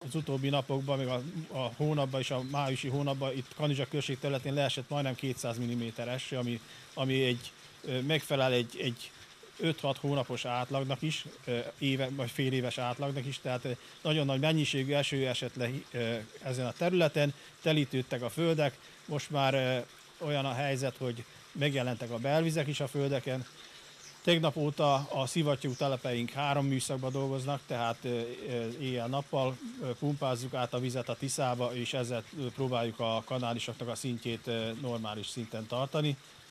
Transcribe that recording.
az utóbbi napokban, még a hónapban és a májusi hónapban itt Kanizsa község területén leesett majdnem 200 mm eső, ami megfelel egy 5-6 hónapos átlagnak is, vagy fél éves átlagnak is, tehát nagyon nagy mennyiségű eső esett le ezen a területen, telítődtek a földek, most már olyan a helyzet, hogy megjelentek a belvizek is a földeken. Tegnap óta a szivattyú telepeink 3 műszakban dolgoznak, tehát éjjel-nappal pumpázzuk át a vizet a Tiszába, és ezzel próbáljuk a kanálisoknak a szintjét normális szinten tartani.